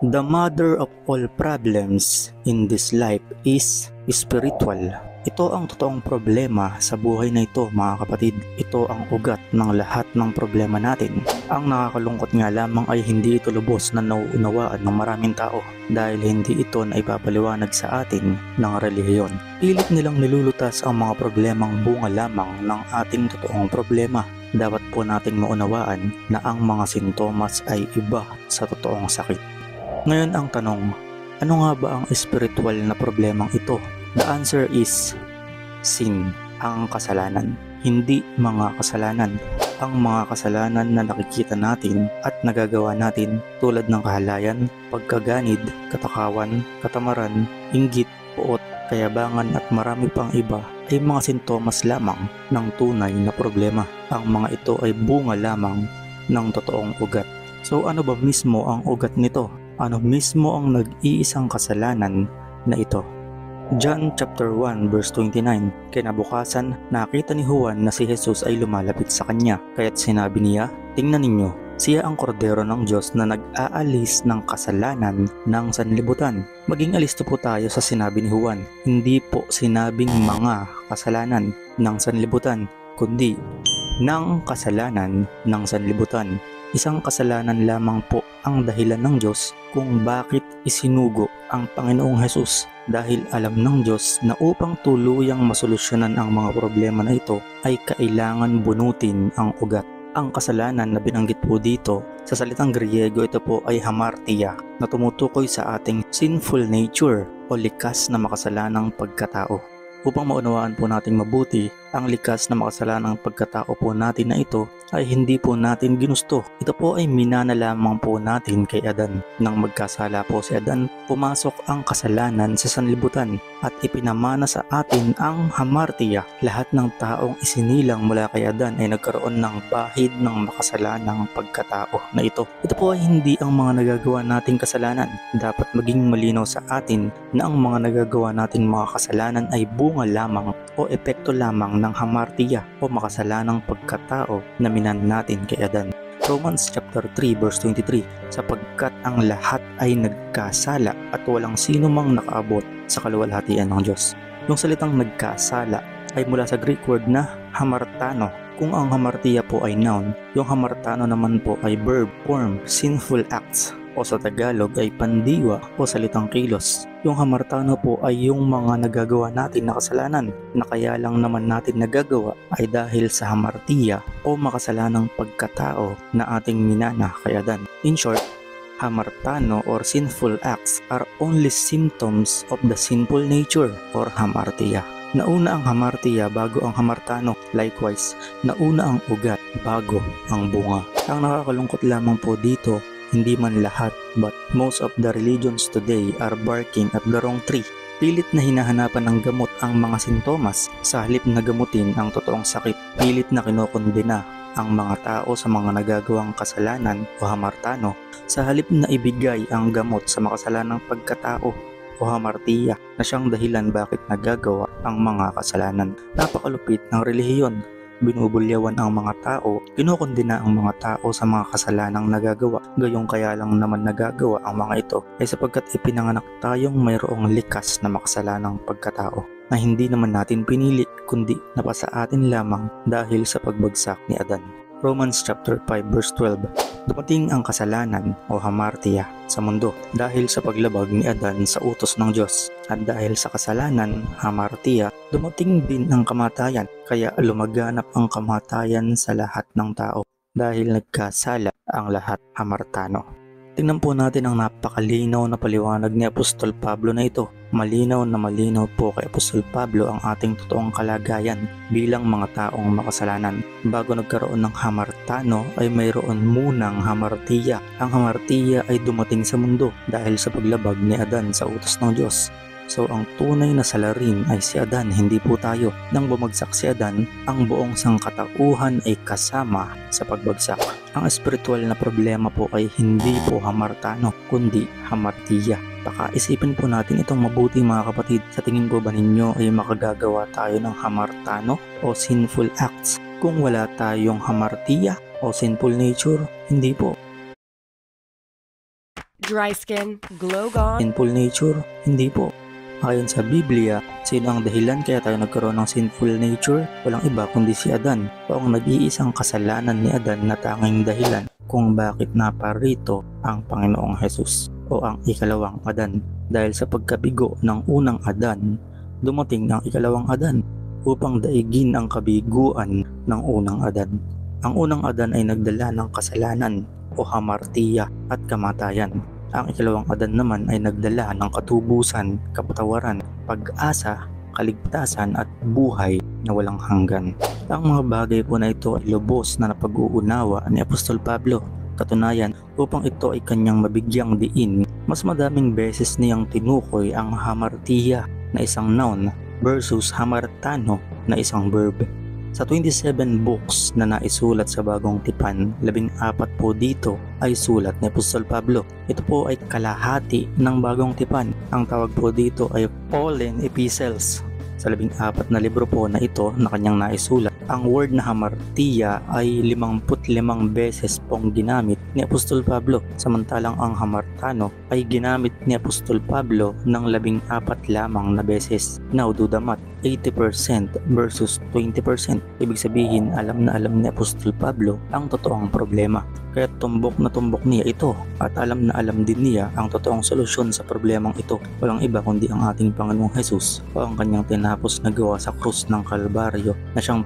The mother of all problems in this life is spiritual. Ito ang totoong problema sa buhay na ito, mga kapatid. Ito ang ugat ng lahat ng problema natin. Ang nakakalungkot nga lamang ay hindi ito lubos na nauunawaan ng maraming tao dahil hindi ito na ipapaliwanag sa atin ng relihiyon. Pilit nilang nilulutas ang mga problemang bunga lamang ng ating totoong problema. Dapat po nating maunawaan na ang mga sintomas ay iba sa totoong sakit. Ngayon ang tanong, ano nga ba ang spiritual na problemang ito? The answer is sin, ang kasalanan. Hindi mga kasalanan. Ang mga kasalanan na nakikita natin at nagagawa natin tulad ng kahalayan, pagkaganid, katakawan, katamaran, inggit, puot, kayabangan at marami pang iba ay mga sintomas lamang ng tunay na problema. Ang mga ito ay bunga lamang ng totoong ugat. So ano ba mismo ang ugat nito? Ano mismo ang nag-iisang kasalanan na ito? John chapter 1 verse 29. Kinabukasan, nakita ni Juan na si Jesus ay lumalapit sa kanya. Kaya't sinabi niya, "Tingnan ninyo, siya ang kordero ng Diyos na nag-aalis ng kasalanan ng sanlibutan." Maging alisto po tayo sa sinabi ni Juan. Hindi po sinabing mga kasalanan ng sanlibutan, kundi ng kasalanan ng sanlibutan. Isang kasalanan lamang po ang dahilan ng Diyos kung bakit isinugo ang Panginoong Hesus, dahil alam ng Diyos na upang tuluyang masolusyonan ang mga problema na ito ay kailangan bunutin ang ugat. Ang kasalanan na binanggit po dito sa salitang Griego, ito po ay hamartia, na tumutukoy sa ating sinful nature o likas na makasalanang pagkatao. Upang maunawaan po nating mabuti ang likas na makasalanang pagkatao po natin na ito ay hindi po natin ginusto. Ito po ay minana lamang po natin kay Adan. Nang magkasala po si Adan, pumasok ang kasalanan sa sanlibutan at ipinamana sa atin ang hamartia. Lahat ng taong isinilang mula kay Adan ay nagkaroon ng bahid ng makasalanang pagkatao na ito. Ito po ay hindi ang mga nagagawa nating kasalanan. Dapat maging malinaw sa atin na ang mga nagagawa nating mga kasalanan ay bunga lamang o epekto lamang ng hamartia o makasalanang pagkatao na minan natin kay Adan. Romans chapter 3 verse 23, sapagkat ang lahat ay nagkasala at walang sino mang nakaabot sa kaluwalhatian ng Diyos. Yung salitang nagkasala ay mula sa Greek word na hamartano. Kung ang hamartia po ay noun, yung hamartano naman po ay verb form, sinful acts, o sa Tagalog ay pandiwa o salitang kilos. Yung hamartano po ay yung mga nagagawa natin na kasalanan na kaya lang naman natin nagagawa ay dahil sa hamartia o makasalanang pagkatao na ating minana kay Adan. In short, hamartano or sinful acts are only symptoms of the sinful nature or hamartia. Nauna ang hamartia bago ang hamartano. Likewise, nauna ang ugat bago ang bunga. Ang nakakalungkot lamang po dito, hindi man lahat, but most of the religions today are barking at the wrong tree. Pilit na hinahanapan ng gamot ang mga sintomas sa halip na gamutin ang totoong sakit. Pilit na kinokondena ang mga tao sa mga nagagawang kasalanan o hamartano sa halip na ibigay ang gamot sa makasalanang pagkatao o hamartiya na siyang dahilan bakit nagagawa ang mga kasalanan. Napakalupit ng relihiyon. Binubulyawan ang mga tao, kinokondena ang mga tao sa mga kasalanang nagagawa. Gayong kaya lang naman nagagawa ang mga ito ay sapagkat ipinanganak tayong mayroong likas na makasalanang pagkatao na hindi naman natin pinili kundi napasa atin lamang dahil sa pagbagsak ni Adan. Romans chapter 5 verse 12. Dumating ang kasalanan o hamartia sa mundo dahil sa paglabag ni Adan sa utos ng Diyos. At dahil sa kasalanan, hamartia, dumating din ang kamatayan. Kaya lumaganap ang kamatayan sa lahat ng tao dahil nagkasala ang lahat, hamartano. Tingnan po natin ang napakalinaw na paliwanag ni Apostol Pablo na ito. Malinaw na malinaw po kay Apostol Pablo ang ating totoong kalagayan bilang mga taong makasalanan. Bago nagkaroon ng hamartano ay mayroon munang hamartiya. Ang hamartiya ay dumating sa mundo dahil sa paglabag ni Adan sa utos ng Diyos. So ang tunay na salarin ay si Adan, hindi po tayo. Nang bumagsak si Adan, ang buong sangkatauhan ay kasama sa pagbagsak. Ang espiritual na problema po ay hindi po hamartano, kundi hamartiya. Baka isipin po natin itong mabuti mga kapatid. Sa tingin po ba ninyo ay makagagawa tayo ng hamartano o sinful acts kung wala tayong hamartiya o sinful nature? Hindi po. Dry skin, glow gone. Sinful nature? Hindi po. Ayon sa Biblia, sino ang dahilan kaya tayo nagkaroon ng sinful nature? Walang iba kundi si Adan o ang nag-iisang kasalanan ni Adan na tanging dahilan kung bakit naparito ang Panginoong Hesus o ang ikalawang Adan. Dahil sa pagkabigo ng unang Adan, dumating ang ikalawang Adan upang daigin ang kabiguan ng unang Adan. Ang unang Adan ay nagdala ng kasalanan o hamartiya at kamatayan. Ang ikalawang Adan naman ay nagdala ng katubusan, kapatawaran, pag-asa, kaligtasan at buhay na walang hanggan. Ang mga bagay po na ito ay lubos na napag-uunawa ni Apostol Pablo. Katunayan, upang ito ay kanyang mabigyang diin, mas madaming beses niyang tinukoy ang hamartiya na isang noun versus hamartano na isang verb. Sa 27 books na naisulat sa Bagong Tipan, 14 po dito ay sulat ni Apostol Pablo. Ito po ay kalahati ng Bagong Tipan. Ang tawag po dito ay Pauline Epistles. Sa 14 na libro po na ito na kanyang naisulat, ang word na hamartiya ay 55 beses pong ginamit ni Apostol Pablo, samantalang ang hamartano ay ginamit ni Apostol Pablo ng 14 lamang na beses. Now do the math, 80% versus 20%. Ibig sabihin, alam na alam ni Apostol Pablo ang totoong problema. Kaya tumbok na tumbok niya ito at alam na alam din niya ang totoong solusyon sa problemang ito. Walang iba kundi ang ating Panginoong Hesus o ang kanyang tinapos na gawa sa krus ng Kalbaryo na siyang